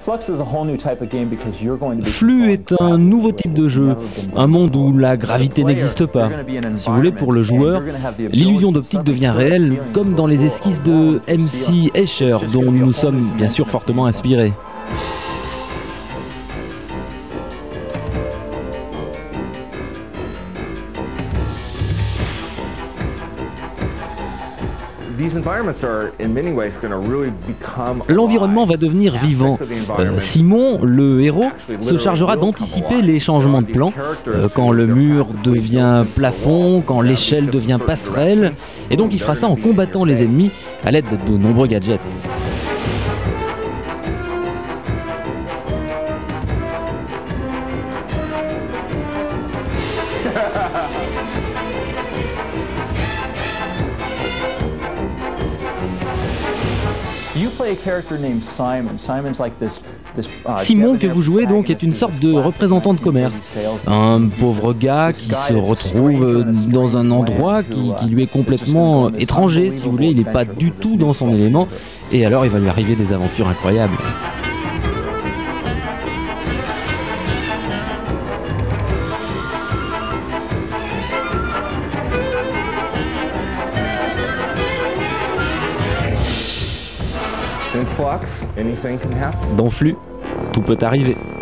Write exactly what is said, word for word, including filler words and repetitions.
Flux est un nouveau type de jeu, un monde où la gravité n'existe pas. Si vous voulez, pour le joueur, l'illusion d'optique devient réelle, comme dans les esquisses de M C Escher, dont nous nous sommes bien sûr fortement inspirés. L'environnement va devenir vivant. Euh, Simon, le héros, se chargera d'anticiper les changements de plan, euh, quand le mur devient plafond, quand l'échelle devient passerelle, et donc il fera ça en combattant les ennemis à l'aide de nombreux gadgets. Simon, que vous jouez donc, est une sorte de représentant de commerce. Un pauvre gars qui se retrouve dans un endroit qui, qui lui est complètement étranger, si vous voulez, il n'est pas du tout dans son élément, et alors il va lui arriver des aventures incroyables. Dans Flux, tout peut arriver.